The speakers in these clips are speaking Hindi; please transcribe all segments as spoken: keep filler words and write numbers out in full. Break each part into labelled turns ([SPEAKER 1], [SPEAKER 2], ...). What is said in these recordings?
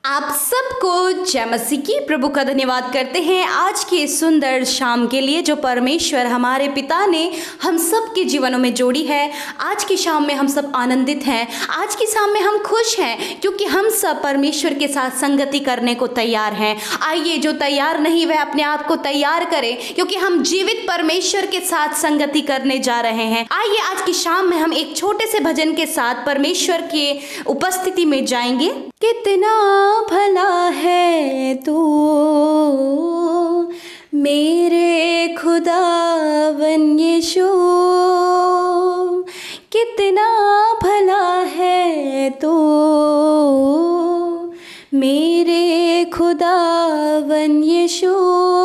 [SPEAKER 1] आप सबको जय मसीह की प्रभु का धन्यवाद करते हैं आज की इस सुंदर शाम के लिए जो परमेश्वर हमारे पिता ने हम सब के जीवनों में जोड़ी है। आज की शाम में हम सब आनंदित हैं, आज की शाम में हम खुश हैं क्योंकि हम सब परमेश्वर के साथ संगति करने को तैयार हैं। आइए, जो तैयार नहीं वह अपने आप को तैयार करें क्योंकि हम जीवित परमेश्वर के साथ संगति करने जा रहे हैं। आइए, आज की शाम में हम एक छोटे से भजन के साथ परमेश्वर के उपस्थिति में जाएंगे। कितना भला है तू मेरे खुदावन यीशु, कितना भला है तू मेरे खुदावन यीशु,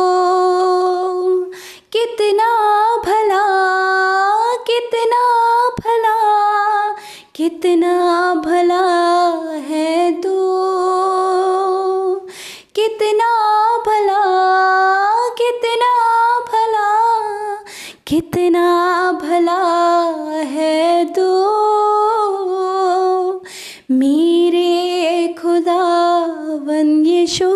[SPEAKER 1] कितना भला कितना भला कितना भला है तू, कितना भला कितना भला कितना भला है तू मेरे खुदावन यीशु।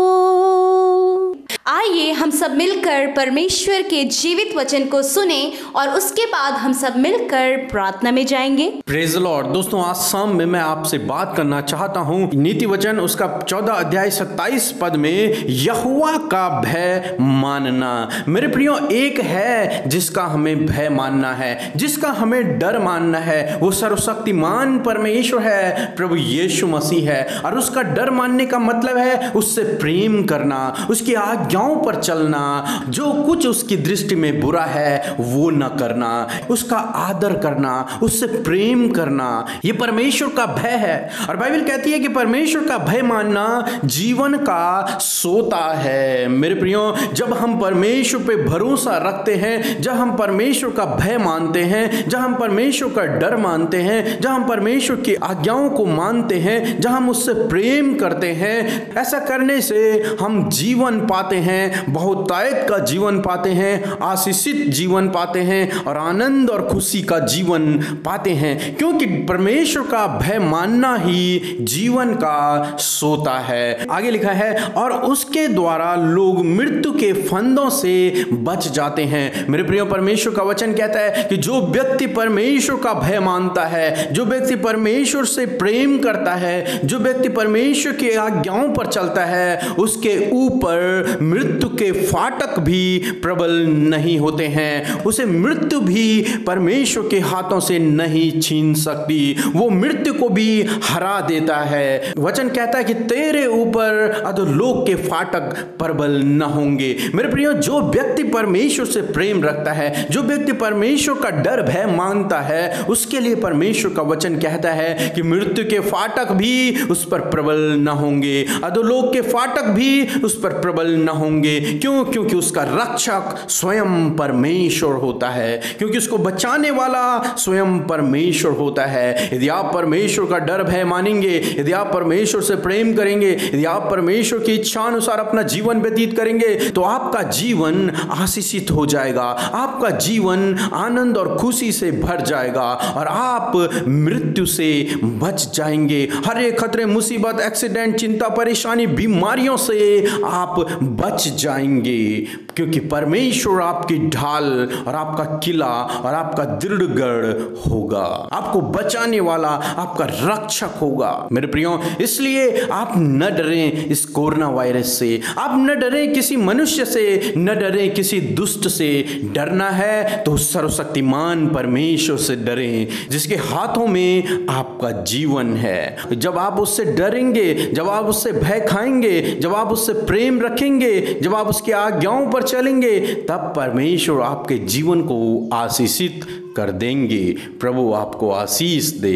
[SPEAKER 1] आइए हम सब मिलकर परमेश्वर के जीवित वचन को सुने और उसके बाद हम सब मिलकर प्रार्थना में जाएंगे।
[SPEAKER 2] Praise the Lord. दोस्तों, आज शाम में मैं आपसे बात करना चाहता हूँ नीति वचन उसका चौदह अध्याय सत्ताईस पद में यहोवा का भय मानना। मेरे प्रियो, एक है जिसका हमें भय मानना है, जिसका हमें डर मानना है, वो सर्वशक्तिमान परमेश्वर है, प्रभु यीशु मसीह है। और उसका डर मानने का मतलब है उससे प्रेम करना, उसकी आज्ञाओं पर चलना, जो कुछ उसकी दृष्टि में बुरा है वो न करना, उसका आदर करना, उससे प्रेम करना। यह परमेश्वर का भय है। और बाइबल कहती है कि परमेश्वर का भय मानना जीवन का सोता है। मेरे प्रियो, जब हम परमेश्वर पे भरोसा रखते हैं, जब हम परमेश्वर का भय मानते हैं, जब हम परमेश्वर का डर मानते हैं, जब हम परमेश्वर की आज्ञाओं को मानते हैं, जब हम उससे प्रेम करते हैं, ऐसा करने से हम जीवन पाते हैं, बहुतायत का जीवन पाते हैं, आशीषित जीवन पाते हैं और आनंद और खुशी का जीवन पाते हैं, क्योंकि परमेश्वर का भय मानना ही जीवन का सोता है। आगे लिखा है, और उसके द्वारा लोग मृत्यु के फंदों से बच जाते हैं। मेरे प्रिय, परमेश्वर का वचन कहता है कि जो व्यक्ति परमेश्वर का भय मानता है, जो व्यक्ति परमेश्वर से प्रेम करता है, जो व्यक्ति परमेश्वर की आज्ञाओं पर चलता है, उसके ऊपर मृत्यु के फाटक भी प्रबल नहीं होते हैं। उसे मृत्यु भी परमेश्वर के हाथों से नहीं छीन सकती, वो मृत्यु को भी हरा देता है। वचन कहता है कि तेरे ऊपर अधोलोक के फाटक प्रबल न होंगे। मेरे प्रियो, जो व्यक्ति परमेश्वर से प्रेम रखता है, जो व्यक्ति परमेश्वर का डर भय मानता है, उसके लिए परमेश्वर का वचन कहता है कि मृत्यु के फाटक भी उस पर प्रबल न होंगे, अधोलोक के फाटक भी उस पर प्रबल न होंगे। क्यों? क्योंकि उसका रक्षक स्वयं परमेश्वर होता है, क्योंकि उसको बचाने वाला स्वयं परमेश्वर होता है। यदि आप परमेश्वर का डर भय मानेंगे, यदि आप परमेश्वर से प्रेम करेंगे, यदि आप परमेश्वर की इच्छा अनुसार अपना जीवन व्यतीत करेंगे, तो आपका जीवन आशीषित हो जाएगा, आपका जीवन आनंद और खुशी से भर जाएगा और आप मृत्यु से बच जाएंगे। हर एक खतरे, मुसीबत, एक्सीडेंट, चिंता, परेशानी, बीमारियों से आप बच जाएंगे, क्योंकि परमेश्वर आपकी ढाल और आपका किला और आपका दृढ़ गढ़ होगा, आपको बचाने वाला आपका रक्षक होगा। मेरे प्रियो, इसलिए आप न डरें इस कोरोना वायरस से, आप न डरें किसी मनुष्य से, न डरें किसी दुष्ट से। डरना है तो सर्वशक्तिमान परमेश्वर से डरें, जिसके हाथों में आपका जीवन है। जब आप उससे डरेंगे, जब आप उससे भय खाएंगे, जब आप उससे प्रेम रखेंगे, जब आप उसकी आज्ञाओं पर चलेंगे, तब परमेश्वर आपके जीवन को आशीषित कर देंगे। प्रभु आपको आशीष दे।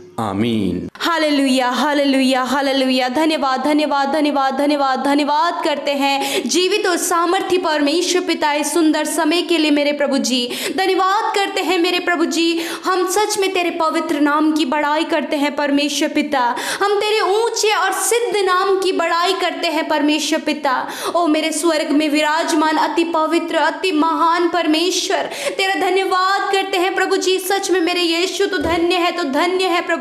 [SPEAKER 2] आमीन।
[SPEAKER 1] Hallelujah, hallelujah, hallelujah. धन्यवाद, धन्यवाद, धन्यवाद, धन्यवाद, धन्यवाद करते हैं जीवित और सामर्थ्य परमेश्वर पिता इस सुंदर समय के लिए मेरे प्रभु जी। धन्यवाद करते हैं मेरे प्रभु जी। हम सच में तेरे पवित्र नाम की बड़ाई करते हैं परमेश्वर पिता। हम तेरे ऊंचे और सिद्ध नाम की बड़ाई करते हैं परमेश्वर पिता। ओ मेरे स्वर्ग में विराजमान अति पवित्र, अति महान परमेश्वर, तेरा धन्यवाद करते हैं प्रभु जी। सच में मेरे यीशु तो धन्य है, तो धन्य है प्रभु।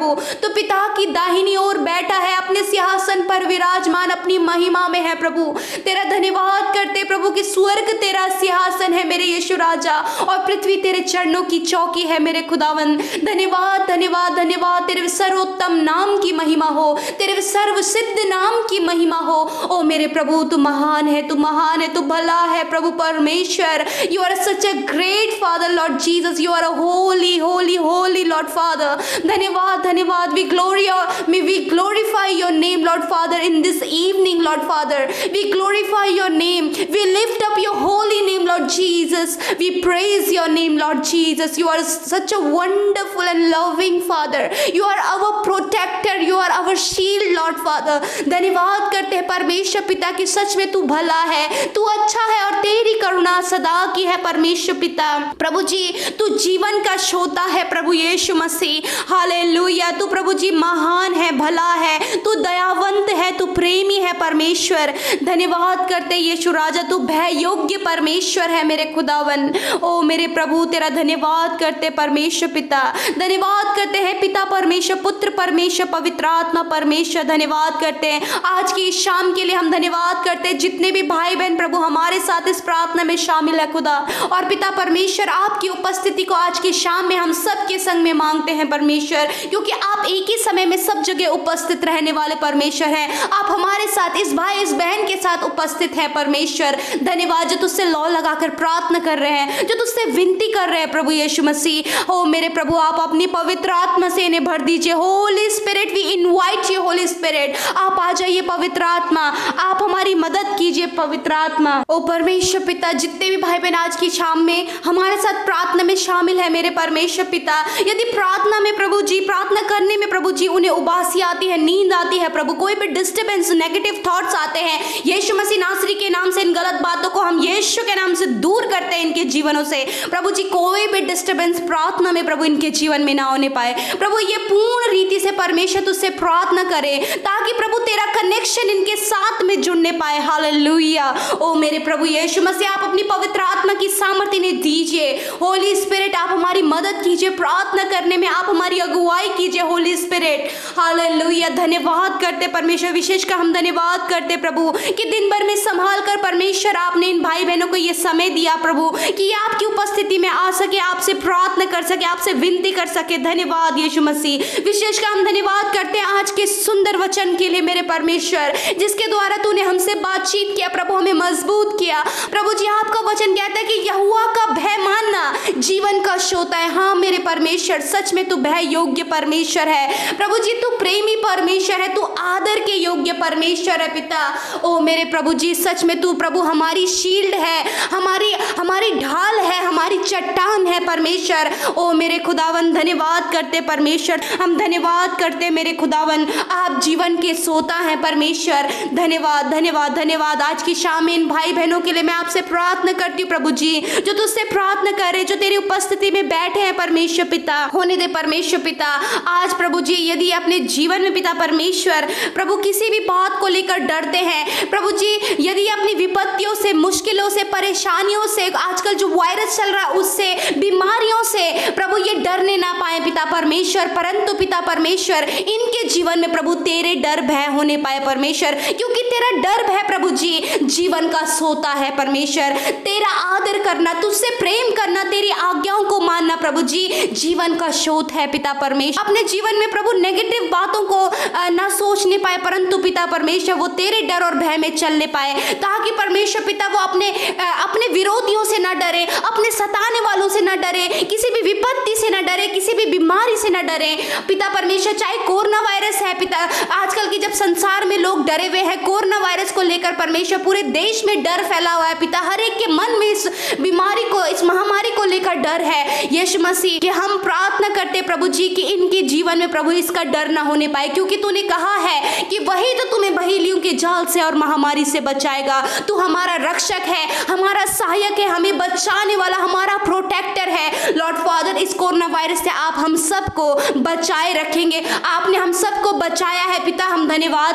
[SPEAKER 1] प्रभु। तो पिता की दाहिनी ओर बैठा है, अपने सिंहासन पर विराजमान अपनी महिमा में है प्रभु। तेरा धन्यवाद करते प्रभु कि स्वर्ग तेरा सिंहासन है मेरे यीशु राजा, और पृथ्वी तेरे चरणों की चौकी है मेरे खुदावन। धन्यवाद धन्यवाद धन्यवाद। तेरे सर्वोत्तम नाम की महिमा हो, तेरे सर्वसिद्ध नाम की महिमा हो। ओ मेरे प्रभु, तू महान है, तू महान है, तू भला है प्रभु परमेश्वर। You are such a great father Lord Jesus, you are a holy holy holy Lord father. धन्यवाद धन्यवाद। We glory may we glorify your name Lord father in this evening Lord father. We glorify your name, we lift up your holy name Lord Jesus. We praise your name Lord Jesus. You are such a wonderful and loving father. You are our protector, you are our shield Lord father. धन्यवाद करते हैं परमेश्वर पिता कि सच में तू भला है, तू अच्छा है, और तेरी करुणा सदा की है परमेश्वर पिता। प्रभु जी तू जीवन का श्रोता है प्रभु यीशु मसीह। हालेलुया। तू प्रभु जी महान है, भला है, तू दयावंत है, तू प्रेमी है परमेश्वर। धन्यवाद करते यीशु राजा, तू भय योग्य परमेश्वर है मेरे खुदावन। ओ मेरे प्रभु तेरा धन्यवाद करते परमेश्वर पिता। धन्यवाद करते हैं पिता परमेश्वर, पुत्र परमेश्वर, पवित्र आत्मा परमेश्वर। धन्यवाद करते हैं आज की इस शाम के लिए। हम धन्यवाद करते हैं जितने भी भाई बहन प्रभु हमारे साथ इस प्रार्थना में शामिल है खुदा। और पिता परमेश्वर आपकी उपस्थिति को आज की शाम में हम सबके संग में मांगते हैं परमेश्वर, क्योंकि आप एक ही समय में सब जगह उपस्थित रहने वाले परमेश्वर हैं। आप हमारे साथ, इस भाई इस बहन के साथ उपस्थित है परमेश्वर। धन्यवाद जो तुझसे लौ लगाकर प्रार्थना कर रहे हैं, जो तुझसे विनती कर रहे हैं प्रभु यीशु मसीह। ओ मेरे प्रभु आप अपनी पवित्र आत्मा से इन्हें भर दीजिए। Holy Spirit we invite you Holy Spirit, आप आ जाइए पवित्र आत्मा, आप हमारी मदद कीजिए पवित्र आत्मा। ओ परमेश्वर पिता जितने भी भाई बहन आज की शाम में हमारे साथ प्रार्थना में शामिल है मेरे परमेश्वर पिता, यदि प्रार्थना में प्रभु जी, प्रार्थना करने में प्रभु जी उन्हें उबासी आती है, नींद आती है प्रभु, कोई भी डिस्टर्बेंस, नेगेटिव थॉट्स आते हैं, यीशु मसीह नासरी के नाम से इन गलत बातों को हम यीशु के नाम से दूर करते हैं इनके जीवनों से। प्रभु जी कोई भी डिस्टर्बेंस प्रार्थना में प्रभु इनके जीवन में ना होने पाए। प्रभु ये पूर्ण रीति से परमेश्वर तुझसे प्रार्थना करे ताकि प्रभु तेरा कनेक्शन इनके साथ में जुड़ने पाए। हालेलुया। ओ मेरे प्रभु यीशु मसीह आप अपनी पवित्र आत्मा की सामर्थ्य इन्हें दीजिए। होली स्पिरिट आप हमारी मदद कीजिए, प्रार्थना करने में आप हमारी अगुवाई कीजिए होली स्पिरिट। हालेलुया। धन्यवाद करते परमेश्वर, विशेषकर हम धन्यवाद करते प्रभु कि दिन भर में संभाल कर परमेश्वर आपने इन भाई बहनों को ये समय दिया प्रभु कि आपकी उपस्थिति में आ सके, आपसे प्रार्थना कर सके, आपसे विनती कर सके। धन्यवाद यीशु मसीह। विशेषकर हम धन्यवाद करते हैं आज के सुंदर वचन के लिए मेरे परमेश्वर, जिसके द्वारा तूने हमसे बातचीत किया प्रभु, हमें मजबूत किया प्रभु जी। आपका वचन कहता है कि यहोवा का भय मानना जीवन का श्रोता है। हाँ मेरे परमेश्वर सच में तू भय योग्य परमेश्वर है प्रभु जी, तू प्रेमी परमेश्वर है, तू आदर के योग्य परमेश्वर है पिता। ओ मेरे प्रभु जी सच में तू प्रभु हमारी शील्ड है, हमारी हमारी ढाल है, हमारी चट्टान है परमेश्वर। ओ मेरे खुदावन धन्यवाद करते परमेश्वर, हम धन्यवाद करते मेरे खुदावन, आप जीवन के सोता हैं परमेश्वर। धन्यवाद धन्यवाद धन्यवाद। आज की शाम में इन भाई बहनों के लिए मैं आपसे प्रार्थना करती हूँ प्रभु जी, जो तुझसे प्रार्थना करे, जो तेरी उपस्थिति में बैठे हैं परमेश्वर पिता, होने दे परमेश्वर पिता। आज प्रभु जी यदि अपने जीवन में पिता परमेश्वर प्रभु किसी भी बात को लेकर डरते हैं प्रभु जी, यदि अपनी विपत्तियों से, मुश्किलों से, परेशानियों से, आजकल जो वायरस चल रहा है उससे, बीमारियों से प्रभु ये डरने ना पाए पिता परमेश्वर, परंतु पिता परमेश्वर इनके जीवन में प्रभु तेरे डर भय होने पाए परमेश्वर, क्योंकि तेरा डर भय प्रभु जी जीवन का सोता है परमेश्वर। तेरा आदर करना, तुझसे प्रेम करना, तेरी आज्ञाओं को मानना प्रभु जी जीवन का शोध है पिता परमेश्वर। अपने जीवन में प्रभु नेगेटिव बातों को ना सोचने पाए, परंतु पिता परमेश्वर वो तेरे डर और भय में चलने पाए, ताकि परमेश्वर पिता वो अपने अपने विरोधियों से ना डरे, अपने सताने वालों से ना डरे, किसी भी विपत्ति से ना डरे, किसी भी बीमारी से ना डरे पिता परमेश्वर। चाहे कोरोना वायरस है पिता, आजकल की जब संसार में लोग डरे हुए हैं कोरोना वायरस को लेकर परमेश्वर, पूरे देश में डर फैला हुआ है पिता, हर एक के मन में इस बीमारी को, इस महामारी को लेकर डर है यीशु मसीह। कि हम प्रार्थना करते प्रभु जी कि इनके जीवन में प्रभु इसका डर ना होने पाए, क्योंकि तूने कहा है कि वही तो तुम्हें बहेलियों के जाल से और महामारी से बचाएगा। तू हमारा रक्षक है, हमारा सहायक है, हमें बचाने वाला, हमारा प्रोटेक्टर है लॉर्ड फादर। इस कोरोना वायरस से आप हम सबको बचाए रखेंगे, आपने हम सबको बचाया है पिता, हम धन्यवाद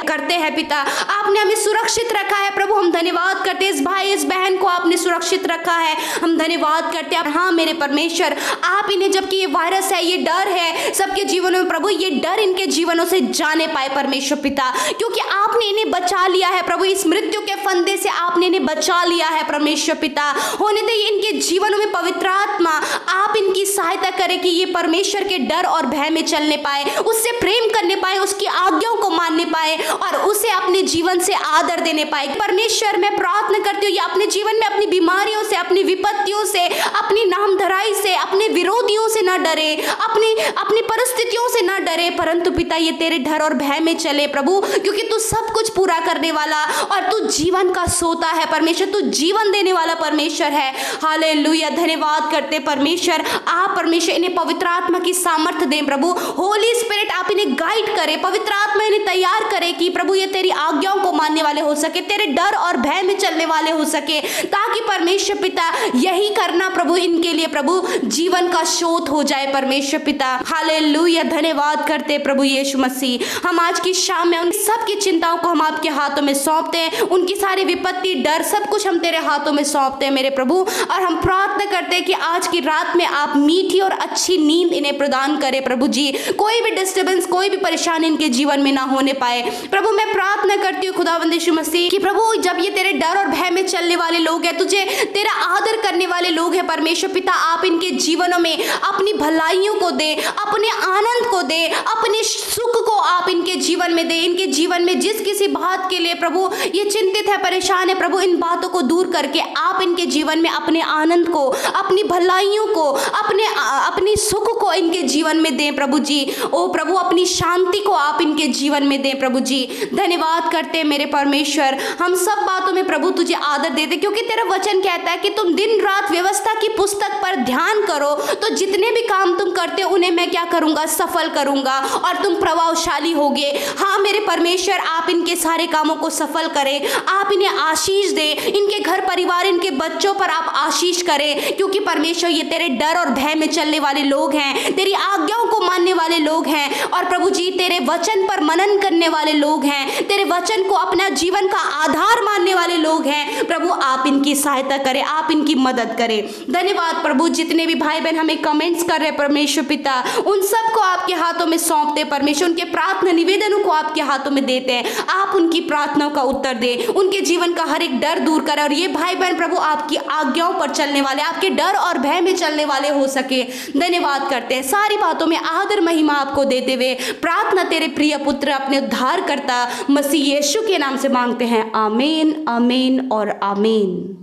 [SPEAKER 1] करते हैं पिता। आपने हमें सुरक्षित रखा है प्रभु, हम धन्यवाद करते हैं। इस भाई इस बहन को आपने सुरक्षित रखा है, हम धन्यवाद करते हैं। हाँ मेरे परमेश्वर, आप इन्हें, जबकि ये वायरस है, ये डर है सबके जीवनों में प्रभु, ये डर इनके जीवनों से जाने पाए परमेश्वर पिता, क्योंकि आपने इन्हें बचा लिया है प्रभु। इस मृत्यु के फंदे से आपने इन्हें बचा लिया है परमेश्वर पिता। होने दे इनके जीवनों में पवित्र आत्मा, आप इनकी सहायता करें कि ये परमेश्वर के डर और भय में चलने पाए, उससे प्रेम करने पाए, उसकी आज्ञाओं को मानने पाए और उसे अपने जीवन से आदर देने पाए। परमेश्वर मैं प्रार्थना करती हूँ, ये अपने जीवन में अपनी बीमारियों से, अपनी विपत्तियों से, अपनी नामधराई से, अपने विरोधियों से ना डरे, अपनी अपनी परिस्थितियों से ना डरे, परंतु पिता ये तेरे डर और भय में चले प्रभु, क्योंकि तू सब कुछ पूरा करने वाला और तू जीवन का सोता है परमेश्वर, तू जीवन देने वाला परमेश्वर है। हालेलुया, धन्यवाद करते परमेश्वर। आप परमेश्वर इन्हें पवित्र आत्मा की सामर्थ्य दें प्रभु। होली स्पिरिट आप इन्हें गाइड करें, पवित्र आत्मा इन्हें तैयार करे कि प्रभु ये तेरी आज्ञाओं को मानने वाले हो सके, तेरे डर और भय में चलने वाले हो सके, ताकि परमेश्वर पिता यही करना प्रभु इनके लिए प्रभु जीवन का स्रोत हो जाए परमेश्वर पिता। हालेलुया, धन्यवाद करते प्रभु यीशु मसीह। हम आज की शाम में उन सबकी चिंताओं को हम आपके हाथों में सौंपते हैं, उनकी सारी विपत्ति, डर, सब कुछ हम तेरे हाथों में सौंपते हैं मेरे प्रभु, और हम प्रार्थना करते हैं कि आज की रात में आप मीठी और अच्छी नींद इन्हें प्रदान करें प्रभु जी। कोई भी डिस्टर्बेंस, कोई भी परेशानी इनके जीवन में ना होने पाए प्रभु। मैं प्रार्थना करती हूँ खुदावंद यीशु मसीह कि प्रभु जब ये तेरे डर और भय में चलने वाले लोग हैं, तुझे तेरा आदर करने वाले लोग हैं परमेश्वर पिता, आप इनके जीवनों में अपनी भलाइयों को दे, अपने आनंद को दे, अपने सुख को आप इनके जीवन में दे। इनके जीवन में जिस किसी बात के लिए प्रभु ये चिंतित है, परेशान है प्रभु, इन बातों को दूर करके आप इनके जीवन में अपने आनंद को, अपनी भलाइयों को, अपने अपनी सुख को इनके जीवन में दें प्रभु जी। ओ प्रभु अपनी शांति को आप इनके जीवन में दें प्रभु जी। धन्यवाद करते हैं मेरे परमेश्वर। हम सब बातों में प्रभु तुझे आदर देते, क्योंकि तेरा वचन कहता है कि तुम दिन रात व्यवस्था की पुस्तक पर ध्यान करो, तो जितने भी काम तुम करते हो उन्हें मैं क्या करूंगा, सफल करूंगा और तुम प्रभावशाली होगे। हाँ मेरे परमेश्वर, आप इनके सारे कामों को सफल करें, आप इन्हें आशीष दे, इनके घर परिवार, इनके बच्चों पर आप आशीष करें, क्योंकि परमेश्वर ये तेरे डर और भय में चलने वाले लोग हैं, तेरी आज्ञाओं को मानने वाले लोग हैं, और प्रभु जी तेरे वचन पर मनन करने वाले लोग हैं, तेरे वचन को अपना जीवन का आधार मानने वाले लोग हैं। प्रभु आप इनकी सहायता करें, आप इनकी मदद करें। धन्यवाद प्रभु। जितने भी भाई बहन हमें कमेंट्स कर रहे परमेश्वर पिता, उन सबको आपके हाथों में सौंपते परमेश्वर, उनके प्रार्थना निवेदनों को आपके हाथों में देते हैं। आप उनकी प्रार्थनाओं का उत्तर दें, उनके जीवन का हर एक डर दूर करें, और ये भाई बहन प्रभु आपकी आज्ञाओं पर चलने वाले, आपके डर और भय में चलने वाले हो सके। धन्यवाद करते हैं। सारी बातों में आदर महिमा आपको देते हुए प्रार्थना तेरे प्रिय पुत्र अपने उद्धारकर्ता मसीह यीशु के नाम से मांगते हैं। आमीन, आमीन और आमीन।